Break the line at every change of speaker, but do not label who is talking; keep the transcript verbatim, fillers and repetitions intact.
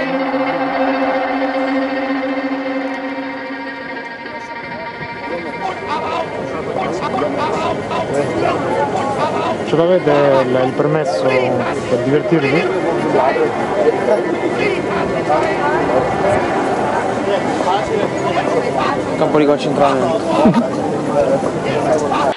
Ce l'avete il, il permesso per divertirvi?
Campo di concentramento.